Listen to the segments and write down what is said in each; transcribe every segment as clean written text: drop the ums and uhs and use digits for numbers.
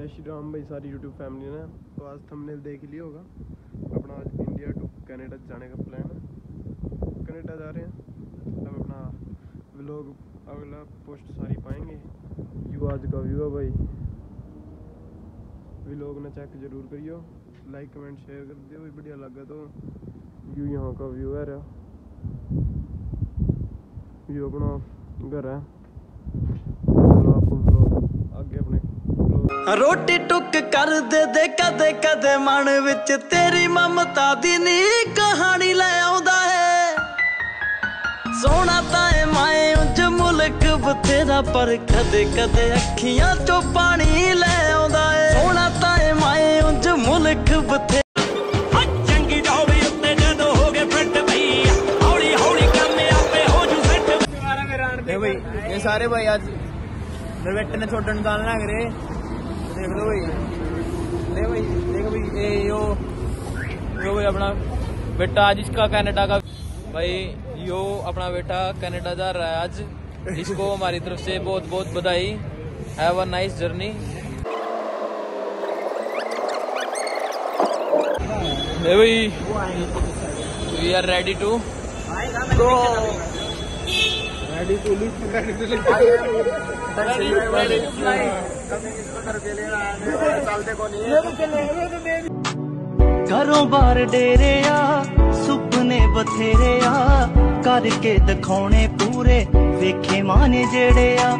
जय श्री राम भाई सारी यूट्यूब फैमिली ने। तो आज थंबनेल देख लिया होगा, अपना आज इंडिया टू कनाडा जाने का प्लान है। कनाडा जा रहे हैं। अब अपना व्लॉग अगला पोस्ट सारी पाएंगे। व्यू आज का व्यू है भाई, व्लॉग ने चेक जरूर करियो, लाइक कमेंट शेयर कर दियो भाई, बढ़िया लगा तो। व्यू यहाँ का व्यू है रहा, व्यू अपना घर है। चलो आपको व्लॉग आगे अपने रोटी टुक कर दे कदे कदे मन विच तेरी ममता दी नी कहानी ले आउंदा है। सोना ताए माए उंज मुल्क बथेरा पर कदे कदे अखियां चो पानी ले आउंदा है। सोना ताए माए उंज मुल्क बथेरा चंगी जोड़ी उत्ते जदों हो गए फ्रंट भई हौली हौली काम आपे हो जू सेट। भाई ये सारे भाई आज बेटे ने छोड़न जान लग रहे, देख लो भाई, ले भाई देखो भाई ये यो भाई अपना बेटा आज इसका कनाडा का भाई, यो अपना बेटा कनाडा जा रहा है आज। इसको हमारी तरफ से बहुत बहुत बधाई। Have a nice journey. ले भाई we are ready to go, घरों बाहर डेरे आ सुपने बथेरे आ करके दिखाने पूरे वेखे माने जेड़े आ।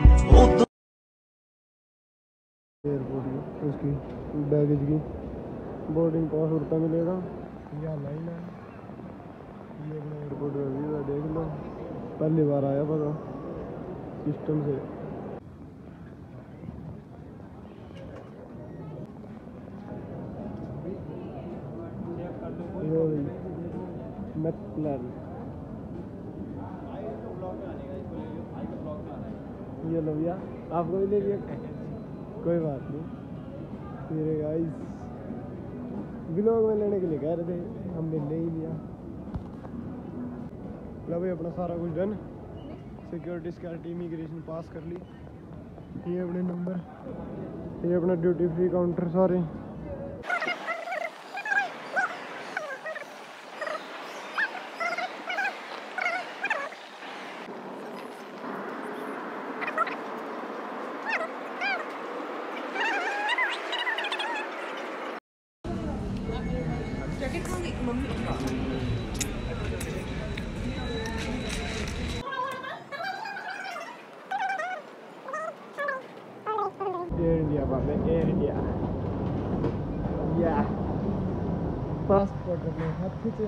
एयरपोर्ट उसकी बैगेज की बोर्डिंग पास उड़ता मिलेगा। यह लाइन है, ये अपना एयरपोर्ट का व्यू है, देख लो। पहली बार आया पता सिस्टम से। ये लो भैया, आपको भी ले लिया, कोई बात नहीं। मेरे गाइस व्लॉग में लेने के लिए कह रहे थे, हमने ले ही लिया। लो भाई अपना सारा कुछ done, security security immigration pass कर ली। ये अपने नंबर, ये अपना ड्यूटी फ्री काउंटर सारे। एयर इंडिया बाबे, एयर इंडिया। या पासपोर्ट अपने हाथ से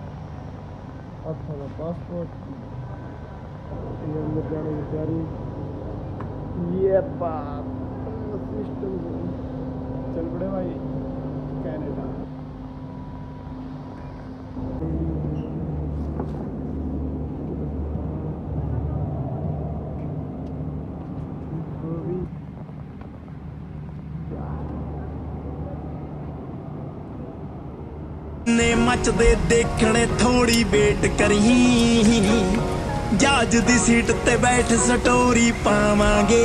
अपना पासपोर्ट ये अंदर जाने की तैयारी। ये बात सिस्टम चल पड़े भाई कनाडा। ने मचदे देखने थोड़ी वेट करी, जहाज दी सीट ते बैठ स्टोरी पावांगे।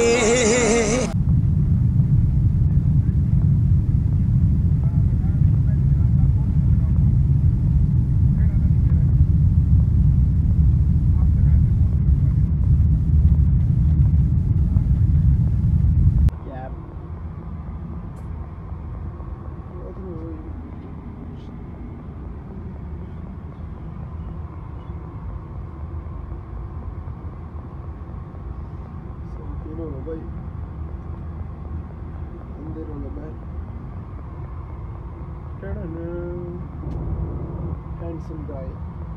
भाई अंदर होना बैठ हैंडसम गाय।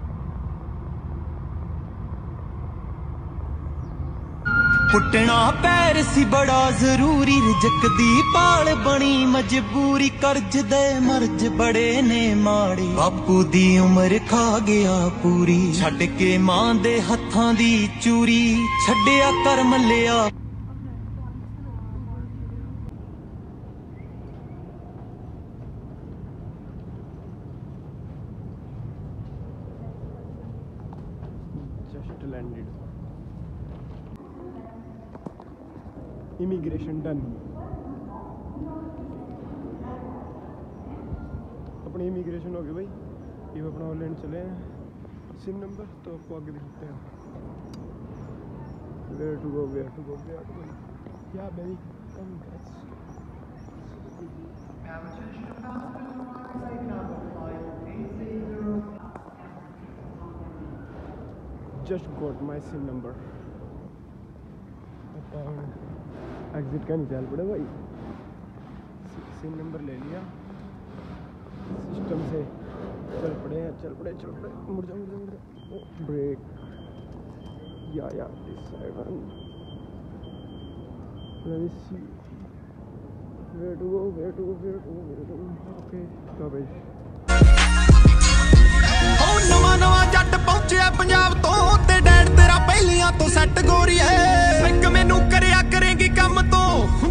पुटना पैर सी बड़ा जरूरी, रिजक दी पाल बनी मजबूरी। कर्ज दे मर्ज बड़े ने माड़े, बापू दी उम्र खा गया पूरी। छड़ के मां दे हत्थां दी चूरी, छड्डिया कर मल्लिया। Just landed, immigration done. अपनी इमिग्रेशन हो गई भाई, ये अपना ऑनलाइन चले हैं सिम नंबर, तो आपको आगे दिखाते हैं। वेयर टू गो या baby come guys. Just got my SIM number. Exit का नहीं चल पड़े भाई, सिम नंबर ले लिया, सिस्टम से चल पड़े, मुड़ जा ब्रेक या this seven. Let me see where to go okay तो भाई ਨਵਾਂ ਜੱਟ ਪਹੁੰਚਿਆ ਪੰਜਾਬ ਤੋਂ ਤੇ ਡੈਡ ਤੇਰਾ ਪਹਿਲੀਆਂ ਤੋਂ ਸੈੱਟ ਗੋਰੀਏ ਇੱਕ ਮੈਨੂੰ ਕਰਿਆ ਕਰੇਗੀ ਕੰਮ ਤੋਂ